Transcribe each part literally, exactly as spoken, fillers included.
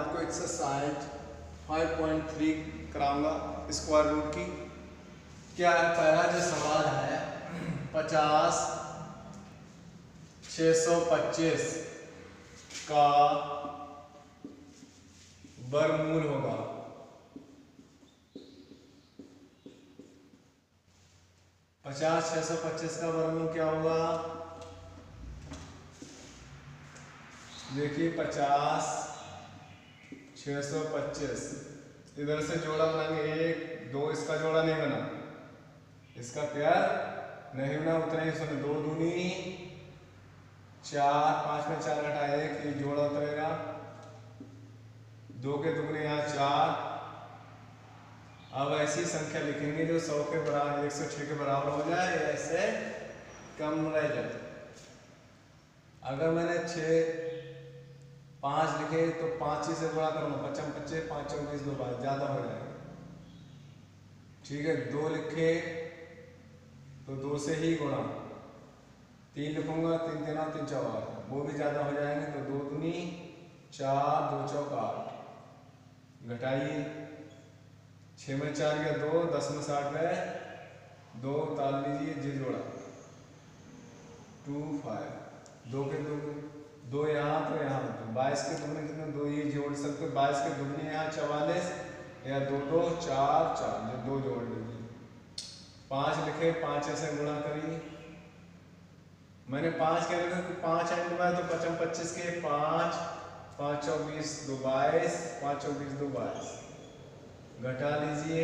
आपको exercise five point three कराऊंगा square root की। क्या है, पहला जो सवाल है पचास छः सौ पच्चीस का वर्गमूल होगा। पचास छः सौ पच्चीस का वर्गमूल क्या होगा? देखिए पचास छः सौ पच्चीस, इधर से जोड़ा बनाएंगे एक दो, इसका जोड़ा नहीं बना, इसका प्यार नहीं बना, उतना ही सुनो, दो दूनी चार, पाँच में चार घटा एक, ये जोड़ा उतरेगा, दो के दुगने यहाँ चार। अब ऐसी संख्या लिखेंगे जो सौ के बराबर, एक सौ छः के बराबर हो जाए, ऐसे कम रह जाए। अगर मैंने छः पाँच लिखे तो पाँच ही से गुणा करूँगा, पचम पच्चीस पाँच चौबीस दो बार ज़्यादा हो जाएगा, ठीक है। दो लिखे तो दो से ही गुणा, तीन लिखूंगा तीन तीन तीन चौका, वो भी ज़्यादा हो जाएंगे, तो दो दूनी चार, दो चौक आठ, घटाइए छः में चार या दो, दस में साठ गए, दो ताल लीजिए, जी जोड़ा टू फाइव, दो के दो दो यहाँ तो यहाँ तो बाईस के दुगने कितने, दो ये जोड़ सकते, बाईस के दुगने यहाँ चवालीस, या दो दो चार चार, जो दो जोड़ लीजिए। पाँच लिखे, पाँच ऐसे गुणा करिए, मैंने पाँच क्या लिखा कि पाँच एंड में तो पचम पच्चीस के पाँच, पाँच चौबीस दो बाईस, पाँच चौबीस दो बाईस, घटा लीजिए,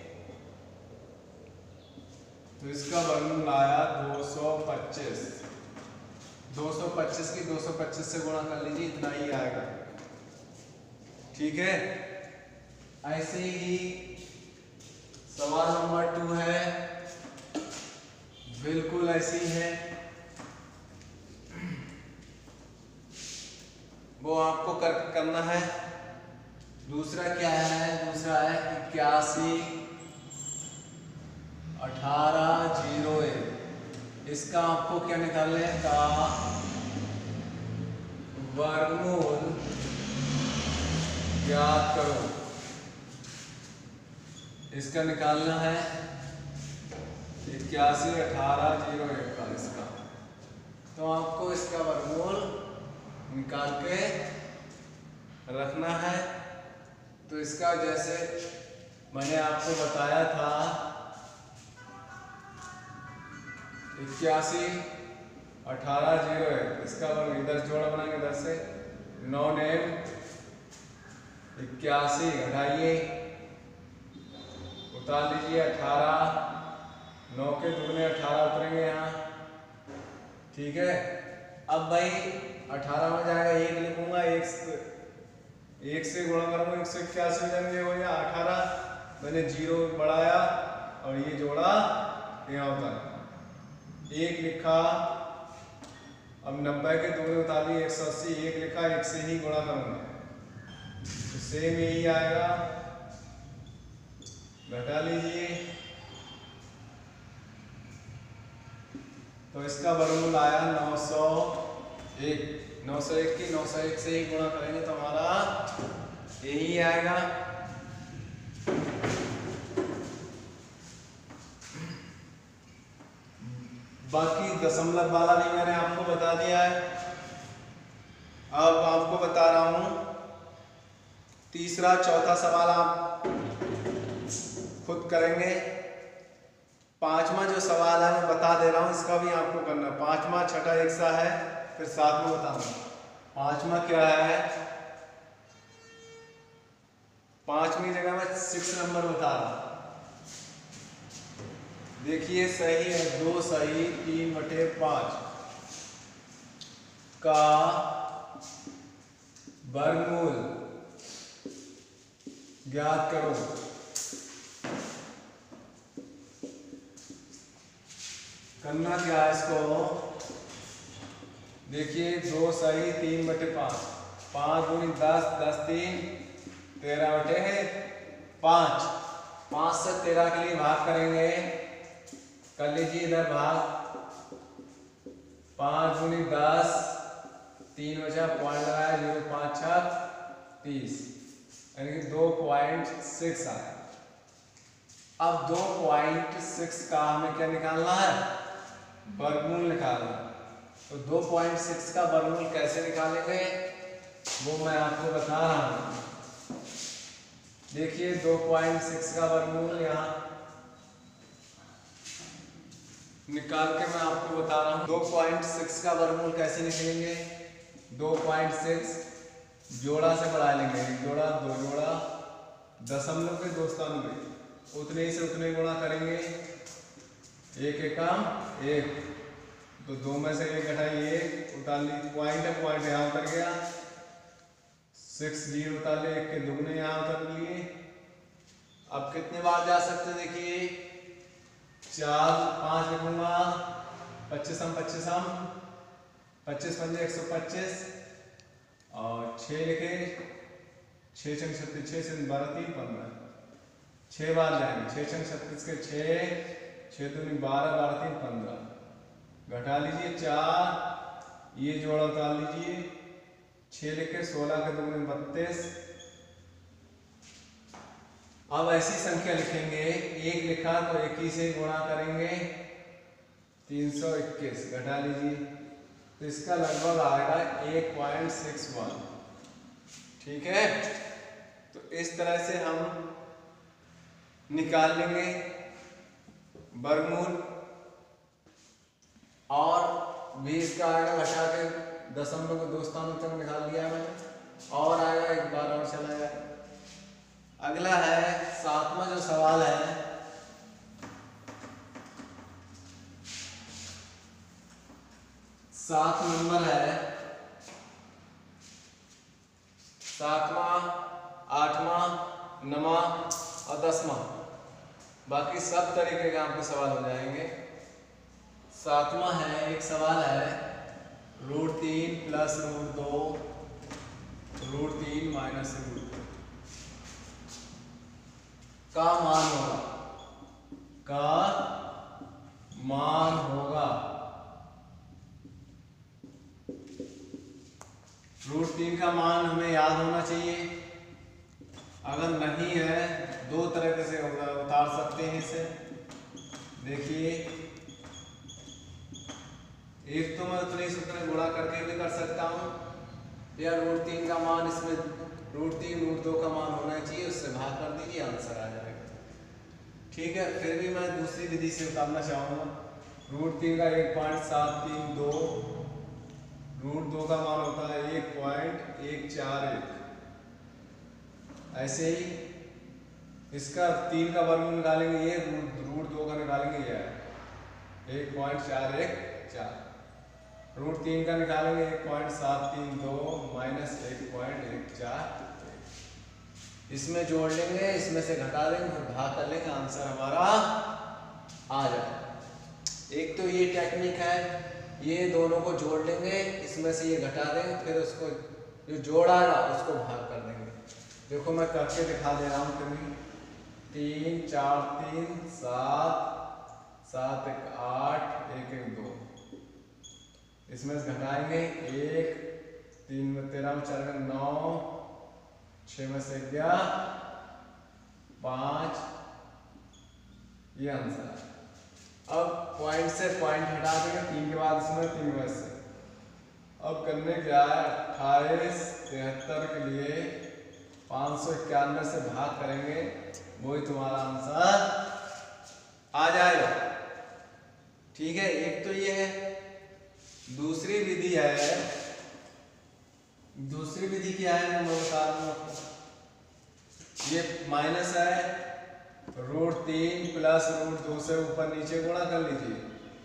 तो इसका वर्गमूल आया दो सौ पच्चीस। दो सौ पच्चीस की दो सौ पच्चीस से गुणा कर लीजिए, इतना ही आएगा, ठीक है। ऐसे ही सवाल नंबर टू है, बिल्कुल ऐसी है, वो आपको कर करना है। दूसरा क्या है, दूसरा है इक्यासी अठारह जीरो एक, इसका आपको क्या निकालने का वर्गमूल ज्ञात करो, इसका निकालना है इक्यासी अठारह जीरो एक का इसका, तो आपको इसका वर्गमूल निकाल के रखना है। तो इसका जैसे मैंने आपको बताया था, इक्यासी अठारह जीरो एक, इसका वर्ग इधर जोड़ा बनाएंगे, इधर से नौ नेम इक्यासी, घटाइए उतार लीजिए अठारह, नौ के दुगने अठारह उतरेंगे यहाँ, ठीक है। अब भाई अठारह में जाएगा, एक लिखूंगा, एक से, एक से गुणा करूंगा, एक सौ इक्यासी हो जाएंगे, हो गया अठारह, मैंने जीरो बढ़ाया और ये जोड़ा यहाँ उतारा, एक लिखा, अब नब्बे के दुगने उतार लिए एक सौ अस्सी, एक लिखा, एक से ही गुणा करूंगा, तो सेम यही आएगा, घटा लीजिए, तो इसका वर्गमूल आया नौ सौ एक। नौ सौ एक की नौ सौ एक से ही गुणा करेंगे तो हमारा यही आएगा। बाकी दशमलव वाला भी मैंने आपको बता दिया है। अब आपको बता रहा हूं तीसरा चौथा सवाल आप खुद करेंगे। पांचवा जो सवाल है मैं बता दे रहा हूं, इसका भी आपको करना है। पांचवा छठा एक सा है, फिर साथ में बताऊंगा। पांचवा क्या है, पांचवी जगह में सिक्स नंबर बता रहा हूं, देखिए सही है, दो सही तीन बटे पांच का वर्गमूल ज्ञात करो। करना क्या है इसको, देखिए दो सही तीन बटे पांच, पांच दूनी दस, दस तीन तेरह बटे है पांच, पांच से तेरह के लिए भाग करेंगे, कर लीजिए इधर भाग, पांच दूनी दस, तीन बचा पॉइंट लगाया, जीरो पांच छक तीस, यानी कि दो पॉइंट सिक्स आया। अब दो पॉइंट सिक्स का हमें क्या निकालना है, वर्गमूल निकालना है। तो दो पॉइंट सिक्स का वर्गमूल कैसे निकालेंगे वो मैं आपको बता रहा हूँ। देखिए दो पॉइंट सिक्स का वर्गमूल यहाँ निकाल के मैं आपको बता रहा हूँ। दो पॉइंट सिक्स का वर्गमूल कैसे निकलेंगे, दो पॉइंट सिक्स जोड़ा से बढ़ा लेंगे, एक जोड़ा दो जोड़ा दशमलव के दो स्थान उतने ही से उतने गुणा करेंगे, एक एकम एक, तो दो में से एक घटाई एक, उतार ली पॉइंट है, पॉइंट यहाँ उतर गया, सिक्स जीरो उतार लिए, एक के दुगने यहाँ उतर लिए। अब कितने बार जा सकते हैं, देखिए चार पाँच लिखूंगा, पच्चीस हम पच्चीस हम पच्चीस पंजे एक सौ पच्चीस और छः लिखे, छः छः छत्तीस, छः से बारह तीन पंद्रह, छः बार जाएंगे, छः छः छत्तीस के छः, छः दूनी बारह, बारह तीन पंद्रह, घटा लीजिए चार, ये जोड़ा उतार लीजिए, छः लिखे, सोलह के दूनी बत्तीस। अब ऐसी संख्या लिखेंगे, एक लिखा तो एक ही से गुणा करेंगे, तीन सौ इक्कीस, घटा लीजिए, तो इसका लगभग आएगा एक पॉइंट सिक्स वन। ठीक है, तो इस तरह से हम निकाल लेंगे वर्गमूल, और बीस का आएगा, घटा के दशमलव को दो स्थानों तक निकाल लिया मैंने, और आएगा एक बार और चला जाएगा। अगला है सातवां जो सवाल है, सात नंबर है, सातवां आठवां नौवां और दसवां, बाकी सब तरीके के आपके सवाल हो जाएंगे। सातवां है, एक सवाल है रूट तीन प्लस रूट दो, रूट तीन माइनस रूट दो का मान होगा, का मान होगा। रूट तीन का मान हमें याद होना चाहिए, अगर नहीं है दो तरह से उतार सकते हैं इसे। देखिए एक तो मैं उतने सूत्र गुणा करके भी कर सकता हूँ, या रूट तीन का मान इसमें रूट तीन रूट दो का मान होना चाहिए, उससे भाग कर दीजिए, आंसर आ जाएगा। ठीक है, फिर भी मैं दूसरी विधि से उतारना चाहूँगा। रूट तीन का एक पॉइंट सात तीन दो, रूट दो का मान होता है एक पॉइंट एक चार एक। ऐसे ही इसका तीन का वर्गमूल निकालेंगे, ये रूट रूट दो का निकालेंगे, ये एक पॉइंट चार एक चार। रूट तीन का निकालेंगे एक पॉइंट सात तीन दो माइनस एक पॉइंट एक चार, इसमें जोड़ लेंगे, इसमें से घटा देंगे, फिर भाग कर लेंगे, आंसर हमारा आ जाए। एक तो ये टेक्निक है, ये दोनों को जोड़ लेंगे, इसमें से ये घटा देंगे, फिर उसको जो जोड़ागा उसको भाग कर देंगे। देखो मैं करके दिखा दे रहा हूँ, कभी तीन चार तीन सात, सात एक आठ, एक एक दो, इसमें से घटाएंगे एक, तीन में तेरह में चार में नौ, छः में से ग्यारह, पाँच, ये आंसर है। अब पॉइंट से पॉइंट हटा देंगे, तीन के बाद इसमें तीन में से। अब करने क्या है, अट्ठाईस तिहत्तर के लिए पाँच सौ इक्यानवे से भाग करेंगे, वही तुम्हारा आंसर आ जाएगा। ठीक है, एक तो ये है। दूसरी विधि है, दूसरी विधि क्या है मैं बता रहा हूँ आपको। ये माइनस है, रूट तीन प्लस रूट दो से ऊपर नीचे गुणा कर लीजिए।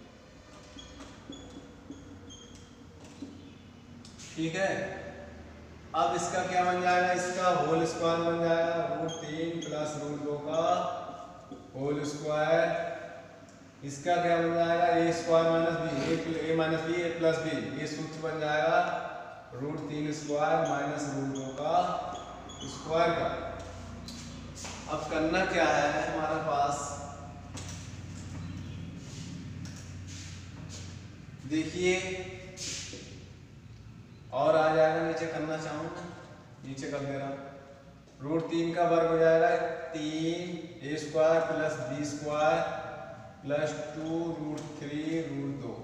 ठीक है, अब इसका क्या बन जाएगा, इसका होल स्क्वायर बन जाएगा, रूट तीन प्लस रूट दो का होल स्क्वायर। इसका क्या बन जाएगा, A square minus B, A minus B A plus B, ये सूत्र बन जाएगा रूट तीन स्क्वायर माइनस रूट दो का स्क्वायर का। अब करना क्या है हमारा पास, देखिए और आ जाएगा नीचे, करना चाहूँगा नीचे कर दे रहा हूँ। रूट तीन का वर्ग हो जाएगा तीन a square plus b square plus two root three root दो।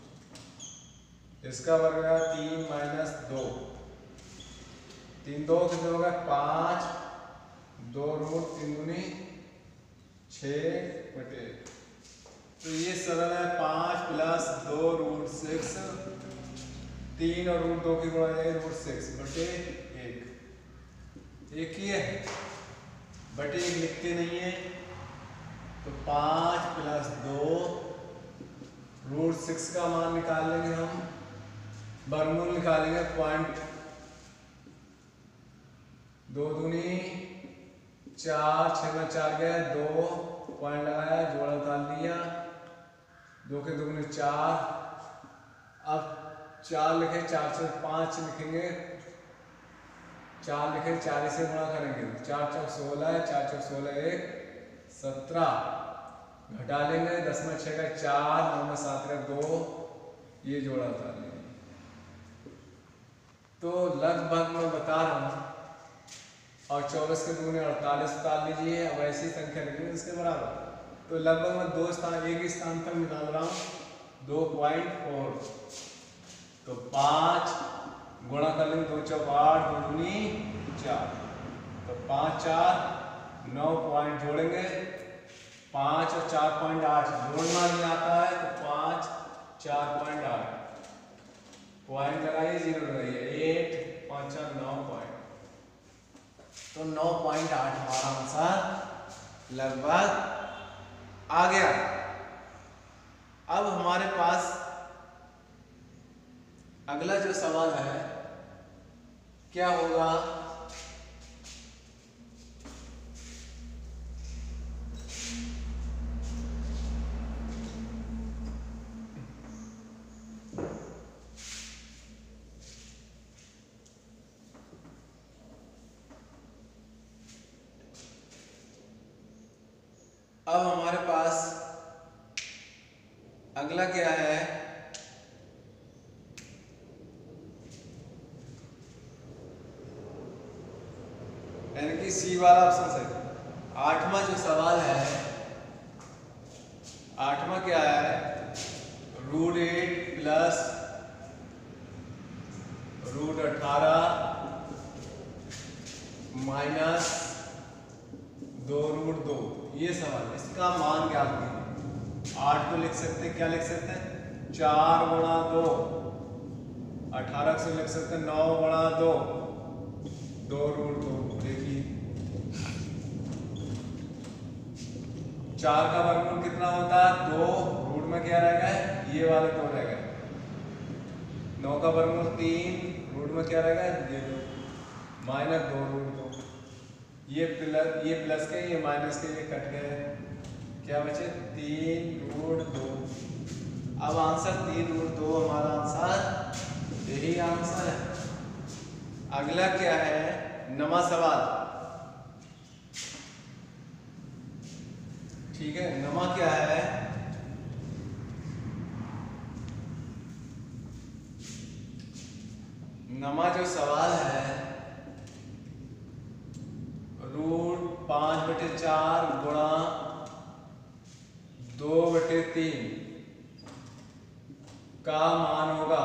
इसका वर्ग है तीन माइनस दो, तीन दो कितने होगा पाँच, दो रूट तीन दूनी छः बटे, तो ये सरल है पाँच प्लस दो रूट सिक्स, तीन और रूट दो की गुणा जाएगी रूट सिक्स बटे एक। एक ही है बटे एक लिखते नहीं है, तो पाँच प्लस दो रूट सिक्स का मान निकाल लेंगे हम, वर्गमूल निकालेंगे पॉइंट दो दूनी चार, छः में चार गए दो, पॉइंट लगाया जोड़ा उतार लिया, दो के दुगने चार, अब चार लिखे चार से पाँच लिखेंगे, चार लिखे चार से गुणा करेंगे, चार चौक सोलह है, चार चौक सोलह एक सत्रह, घटा लेंगे दस में छः का चार, नौ में सात का दो, ये जोड़ा उतार लेंगे। तो लगभग मैं बता रहा हूँ, और चौबीस के दुगने अड़तालीस उतार लीजिए, अब ऐसी संख्या लिखेंगे इसके बराबर। तो लगभग मैं दो स्थान एक ही स्थान पर निकाल रहा हूँ, दो पॉइंट फोर, तो पाँच गुणा कर लेंगे दो चौक आठ, दो दूनी चार, तो पाँच चार नौ, पॉइंट जोड़ेंगे पाँच और चार पॉइंट आठ, जोड़ना नहीं आता है तो पाँच चार पॉइंट आठ, पॉइंट लगाइए जीरो लगाइए एट, पाँच चार नौ पॉइंट, तो नौ पॉइंट आठ हमारा आंसर लगभग आ गया। अब हमारे पास अगला जो सवाल है क्या होगा, अब हमारे पास अगला क्या है, यानी कि सी वाला ऑप्शन है। आठवां जो सवाल है, आठवां क्या है, रूट एट प्लस रूट अठारह माइनस दो रूट दो, ये सवाल है। इसका मान क्या कीजिए, आठ को लिख सकते हैं, क्या लिख सकते हैं चार गुणा दो, अठारह से लिख सकते हैं नौ गुणा दो, दो रूट दो। देखिए चार का वर्गमूल कितना होता है दो, रूट में क्या रह गया ये वाले दो रह गए, नौ का वर्गमूल तीन, रूट में क्या रह गया ये दो, माइनस दो रूट दो, ये प्लस ये प्लस के ये माइनस के ये कट गए, क्या बचे तीन रूट दो। अब आंसर तीन रूट दो हमारा आंसर, यही आंसर है। अगला क्या है, नवा सवाल, ठीक है। नवा क्या है, नवा जो सवाल है, रूट पांच बटे चार गुणा दो बटे तीन का मान होगा,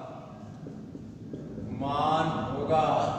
मान होगा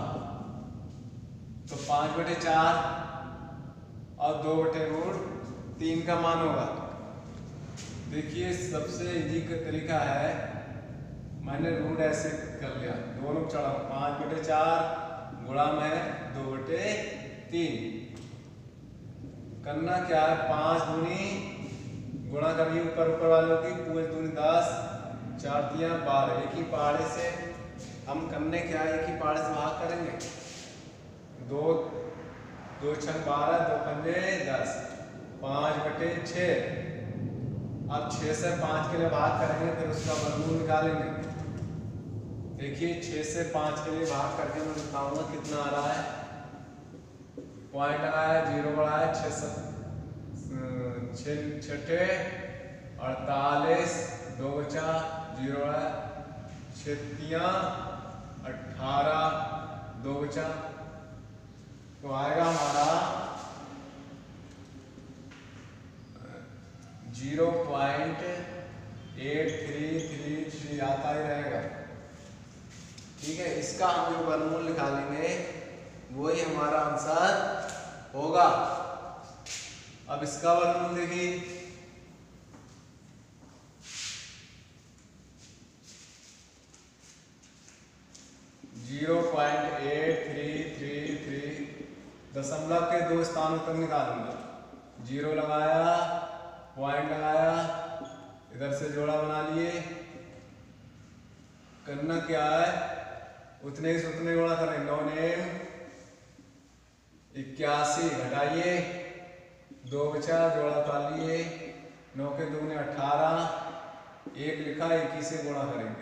तो पांच बटे चार और दो बटे रूट तीन का मान होगा। देखिए सबसे इजी का तरीका है, मैंने रूट ऐसे कर लिया, दोनों चढ़ा पांच बटे चार गुणा में दो बटे तीन, करना क्या है पांच दूनी गुणा करिए ऊपर ऊपर वालों की, पूरे दूनी दस, चार दिया बारह, एक ही पहाड़े से हम करने क्या है एक ही पहाड़े से भाग करेंगे, दो दो छह बारह, दो पंजे दस, पाँच बटे छः। अब छः से पाँच के लिए भाग करेंगे फिर उसका वर्गमूल निकालेंगे। देखिए छः से पाँच के लिए भाग करके मैं बताऊंगा कितना आ रहा है, पॉइंट आया जीरो बढ़ाया, छः सौ छः छठे अड़तालीस, दो बचा जीरो बढ़ाया, छतिया अठारह, दो बचा तो आएगा हमारा zero point eight three three three आता ही रहेगा। ठीक है, इसका हम जो वर्गमूल निकालेंगे वही हमारा आंसर होगा। अब इसका वर्गमूल देखिए, zero point eight three three three दशमलव के दो स्थानों तक निकालूंगा। जीरो लगाया, पॉइंट लगाया, इधर से जोड़ा बना लिए। करना क्या है, उतने ही से उतने गुणा करें। नौ नेम इक्यासी, घटाइए, दो बचा, जोड़ा उतार लिए। नौ के दो ने अठारह, एक लिखा, इक्कीस से गुणा करेंगे,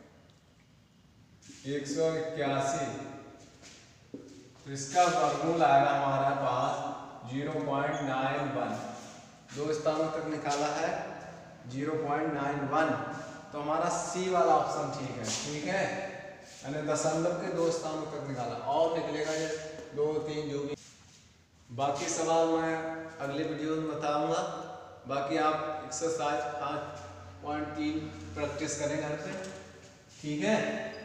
एक सौ इक्यासी। तो इसका वर्गमूल आएगा हमारे पास जीरो पॉइंट नाइन वन। दो स्थानों तक निकाला है जीरो पॉइंट नाइन वन, तो हमारा सी वाला ऑप्शन ठीक है। ठीक है, यानी दशमलव के दो स्थानों तक निकाला, और निकलेगा ये दो तीन जो भी। बाकी सवाल मैं अगले वीडियो में बताऊंगा। बाकी आप एक्सरसाइज पाँच पॉइंट तीन प्रैक्टिस करें घर पे। ठीक है।